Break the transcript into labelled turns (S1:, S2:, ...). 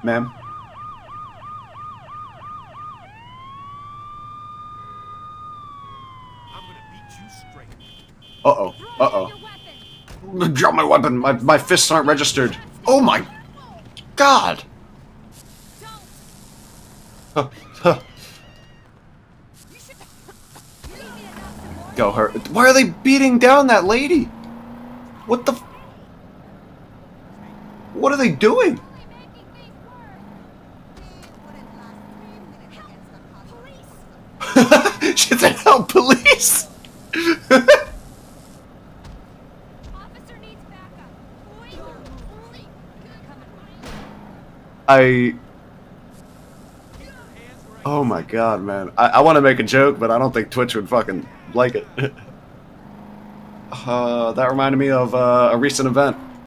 S1: Ma'am? Uh-oh. Uh-oh. Drop my weapon. My fists aren't registered. Oh my God! Go her. Why are they beating down that lady? What the? What are they doing? She said, "Help, police!" Oh my God, man. I want to make a joke, but I don't think Twitch would fucking like it. That reminded me of a recent event.